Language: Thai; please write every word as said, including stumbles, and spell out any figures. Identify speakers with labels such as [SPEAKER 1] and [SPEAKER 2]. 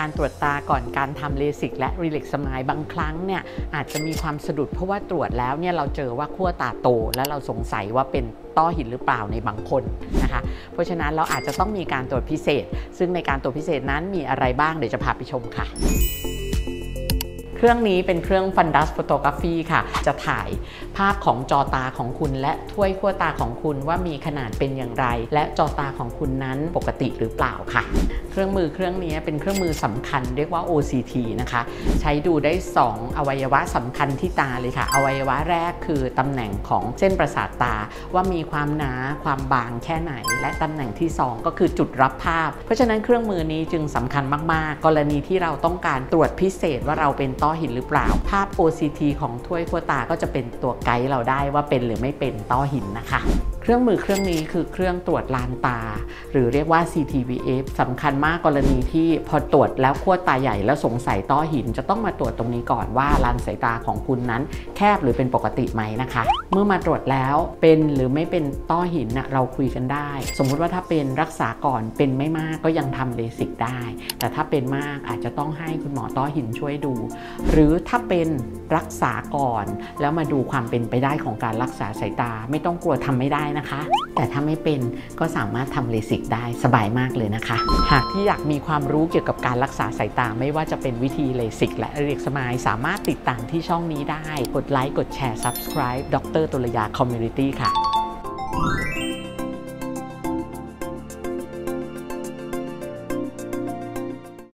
[SPEAKER 1] การตรวจตาก่อนการทำเลสิกและรีเล็กซ์สมายบางครั้งเนี่ยอาจจะมีความสะดุดเพราะว่าตรวจแล้วเนี่ยเราเจอว่าขั้วตาโตและเราสงสัยว่าเป็นต้อหินหรือเปล่าในบางคนนะคะเพราะฉะนั้นเราอาจจะต้องมีการตรวจพิเศษซึ่งในการตรวจพิเศษนั้นมีอะไรบ้างเดี๋ยวจะพาไปชมค่ะเครื่องนี้เป็นเครื่อง Fundus Photography ค่ะจะถ่ายภาพของจอตาของคุณและถ้วยขั้วตาของคุณว่ามีขนาดเป็นอย่างไรและจอตาของคุณนั้นปกติหรือเปล่าค่ะเครื่องมือเครื่องนี้เป็นเครื่องมือสำคัญเรียกว่า โอ ซี ที นะคะใช้ดูได้สองอวัยวะสำคัญที่ตาเลยค่ะอวัยวะแรกคือตำแหน่งของเส้นประสาทตาว่ามีความหนาความบางแค่ไหนและตำแหน่งที่สองก็คือจุดรับภาพเพราะฉะนั้นเครื่องมือนี้จึงสำคัญมากๆกรณีที่เราต้องการตรวจพิเศษว่าเราเป็นต้อหินหรือเปล่าภาพ โอ ซี ที ของถ้วยขั้วตาก็จะเป็นตัวไกด์เราได้ว่าเป็นหรือไม่เป็นต้อหินนะคะเครื่องมือเครื่องนี้คือเครื่องตรวจลานตาหรือเรียกว่า ซี ที วี เอฟ สำคัญมากกรณีที่พอตรวจแล้วขั้วตาใหญ่แล้วสงสัยต้อหินจะต้องมาตรวจตรงนี้ก่อนว่าลานสายตาของคุณนั้นแคบหรือเป็นปกติไหมนะคะเมื่อมาตรวจแล้วเป็นหรือไม่เป็นต้อหินนะเราคุยกันได้สมมุติว่าถ้าเป็นรักษาก่อนเป็นไม่มากก็ยังทำเลสิกได้แต่ถ้าเป็นมากอาจจะต้องให้คุณหมอต้อหินช่วยดูหรือถ้าเป็นรักษาก่อนแล้วมาดูความเป็นไปได้ของการรักษาสายตาไม่ต้องกลัวทำไม่ได้นะคะแต่ถ้าไม่เป็นก็สามารถทำเลสิกได้สบายมากเลยนะคะหากที่อยากมีความรู้เกี่ยวกับการรักษาสายตาไม่ว่าจะเป็นวิธีเลสิกและรีเล็กซ์สมายสามารถติดตามที่ช่องนี้ได้กดไลค์กดแชร์ ซับสไครบ์ ดรตุลยา คอมมูนิตี้ค่ะ